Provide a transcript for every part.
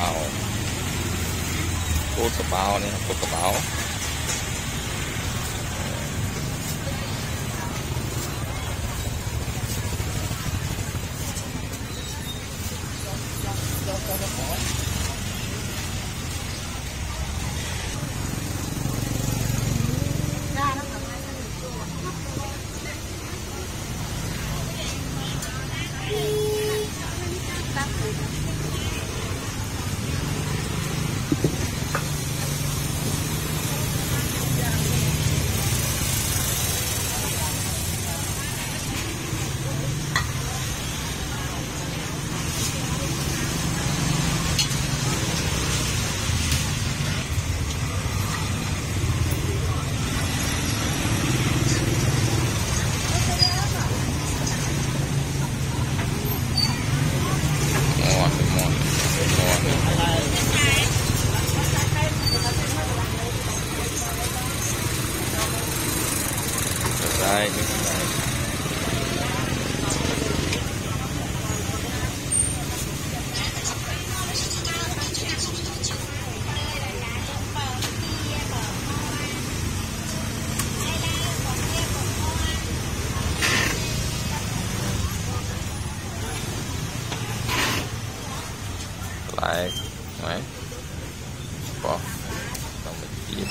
bao cốt sập bao này cốt sập bao đây lại đấy bỏ xong mình chia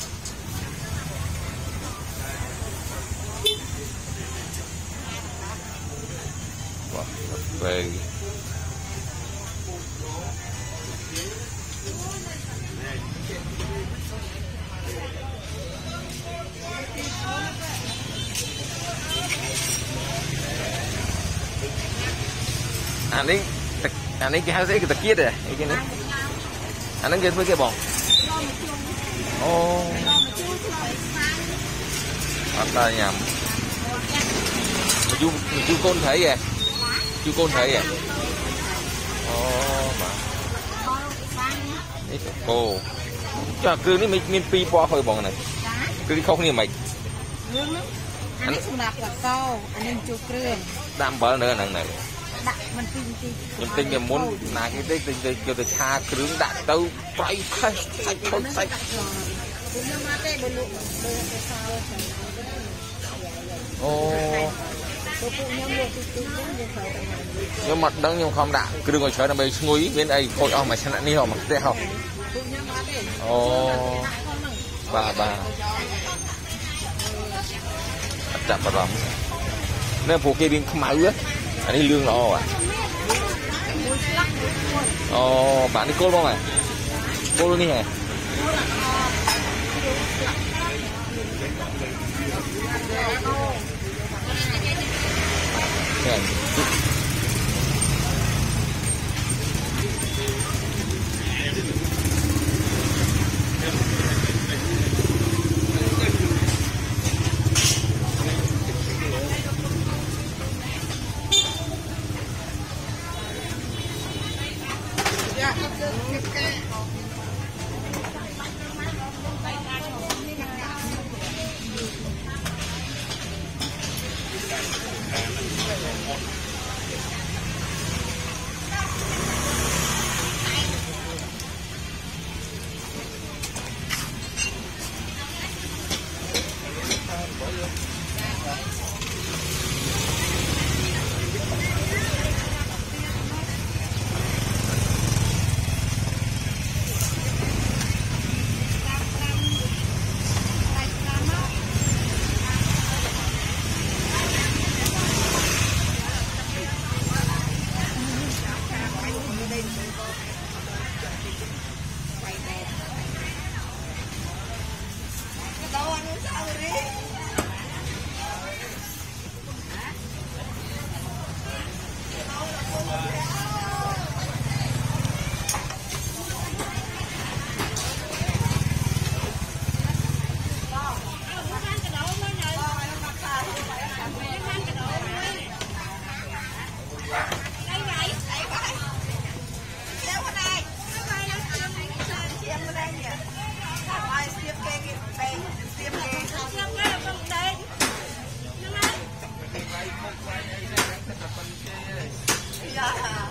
về anh ấy cái cái tật kia đấy cái này anh ấy với cái bò ô anh ta nhầm chú côn thấy vậy chú côn thấy vậy ô mà cô cho cứ ní mình pi po hơi bò này cứ không như mày anh ấy sung đạp là câu anh ấy chụp rương đam bờ nữa này mình nhưng tinh là muốn là cái tinh kêu từ cha cứ đặt đâu phải không sai ô nhưng mà đắng nhưng không đã cứ đừng có chơi nó bị nguy bên đây khôi ông mà xem đi hòm mà thế không ô bà chặt vào lòng nên phụ kia bên không máu á anh ấy lương nó à ồ bạn đi cô không à cô luôn đi hả Yeah.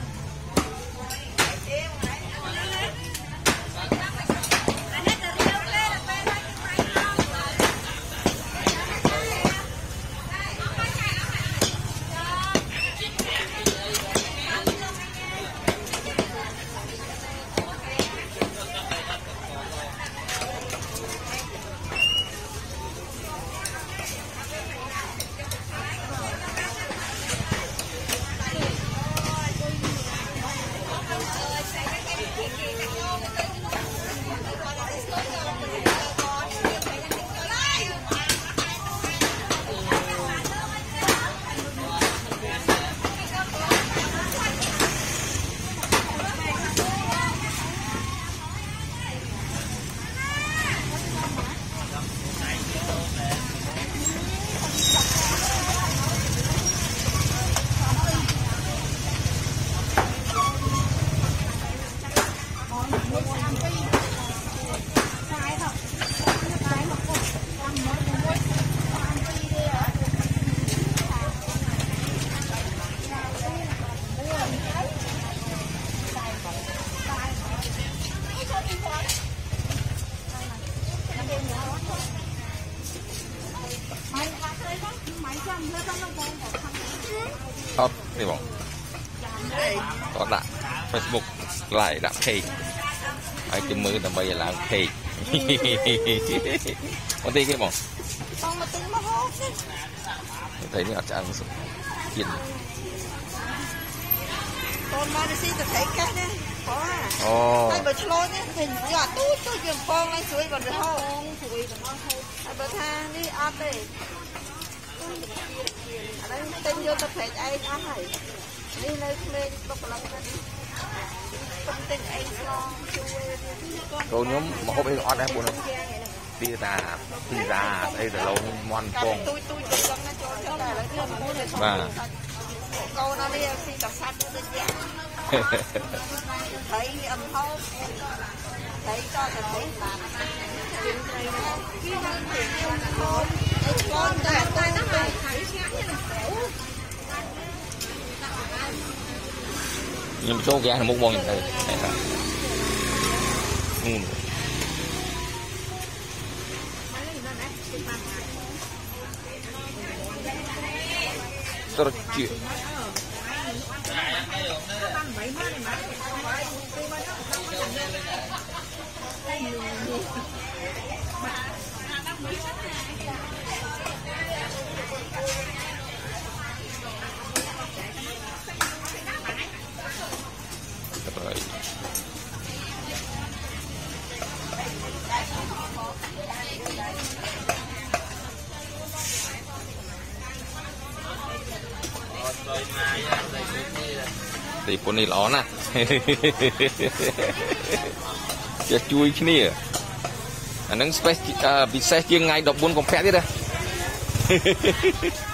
hot đi bọn có đã Facebook lại đã page ai chấm mưa tầm bây giờ làm page có tí cái bọn thấy nó ăn chín con mà đi xin thấy cái đấy có à ai bữa lôi nhá mình giọt tút tôi dùng con anh suối còn được không ai bữa tha đi ăn đi ở đây tên vô tập thể ai ăn này đi nơi lên bốc lăng không tên ai lo cô nhóm mà hộp ấy ăn đấy buồn tia ta đây là lâu ngon phong và câu nó đi xin tập sát thấy âm hốc thấy cho thấy con tay nó này nhưng mà số gà là một món như thế rất chịu rồi thì pun ni lõ nèจะជួយគ្នាអានឹង space ពិសេសជាងថ្ងៃ14កុម្ភៈទៀតណា